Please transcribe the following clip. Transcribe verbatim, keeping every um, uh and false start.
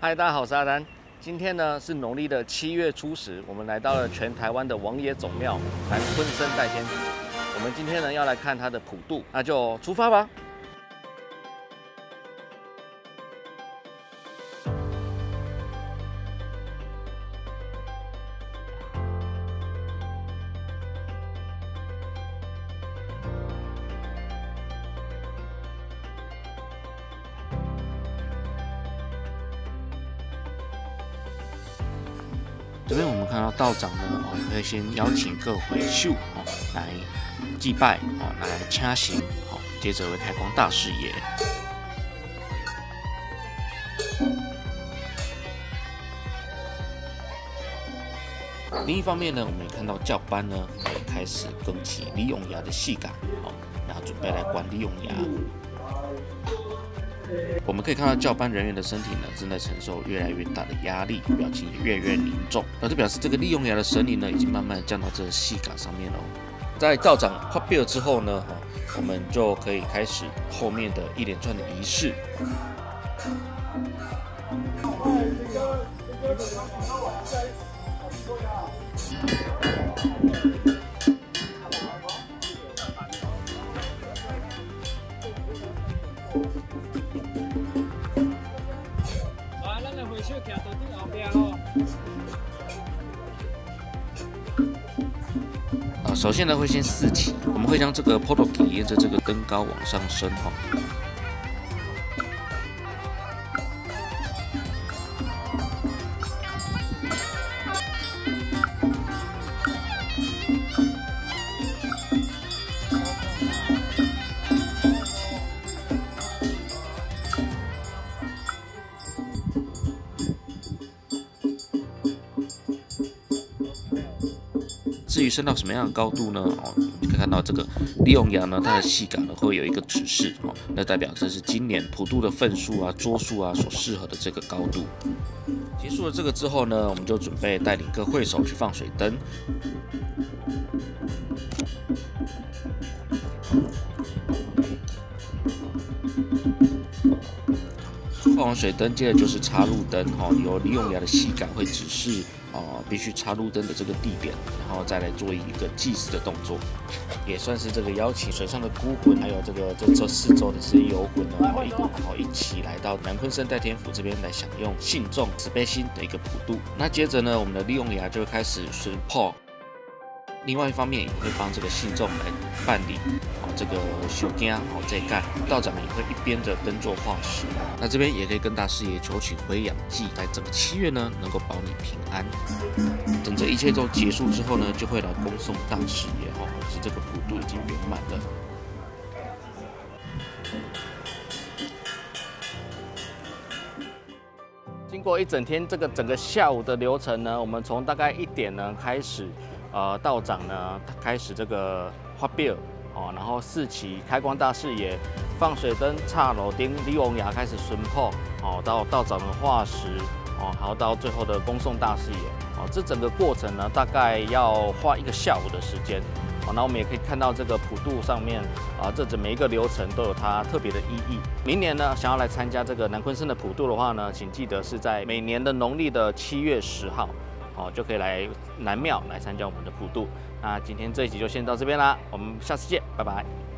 嗨，大家好，我是阿丹。今天呢是农历的七月初十，我们来到了全台湾的王爷总庙南鲲生代天府。我们今天呢要来看它的普渡，那就出发吧。 这边我们看到道长呢，哦，会先邀请各回秀哦来祭拜哦，来掐行哦，接着为开光大士爷。另一方面呢，我们也看到教班呢也开始更起李永牙的戏感哦，然后准备来管李永牙。 我们可以看到教班人员的身体呢，正在承受越来越大的压力，表情也越来越凝重。那这表示这个利用牙的神灵呢，已经慢慢降到这个戏感上面了。在道长发表之后呢，哈，我们就可以开始后面的一连串的仪式。 啊，首先呢会先四起，我们会将这个 Potoki 沿着这个灯高往上升哈。至于升到什么样的高度呢？哦，你可以看到这个利用牙呢，它的细杆呢会有一个指示哦，那代表这是今年普渡的份数啊、桌数啊所适合的这个高度。结束了这个之后呢，我们就准备带领各会手去放水灯。 放完水灯，接着就是插路灯哈，由李永牙的细杆会指示哦、呃，必须插路灯的这个地点，然后再来做一个祭祀的动作，也算是这个邀请水上的孤魂，还有这个这这四周的这些游魂呢，然后一然后一起来到南鲲生代天府这边来享用信众慈悲心的一个普渡。那接着呢，我们的李永牙就会开始宣炮。 另外一方面也会帮这个信众来办理哦这个修经哦这一干，道长也会一边的灯做化石。那这边也可以跟大师爷求取回养祭，在整个七月呢能够保你平安。等这一切都结束之后呢，就会来恭送大师爷哦，是这个普渡已经圆满了。 经过一整天这个整个下午的流程呢，我们从大概一点呢开始，呃，道长呢开始这个发表哦，然后四起开光大士爷放水灯、插楼钉、李永牙开始巡破哦，到道长的化石哦，还有到最后的恭送大士爷哦，这整个过程呢大概要花一个下午的时间。 好，那我们也可以看到这个普渡上面啊，这整每一个流程都有它特别的意义。明年呢，想要来参加这个南鲲生的普渡的话呢，请记得是在每年的农历的七月十号，好，就可以来南庙来参加我们的普渡。那今天这一集就先到这边啦，我们下次见，拜拜。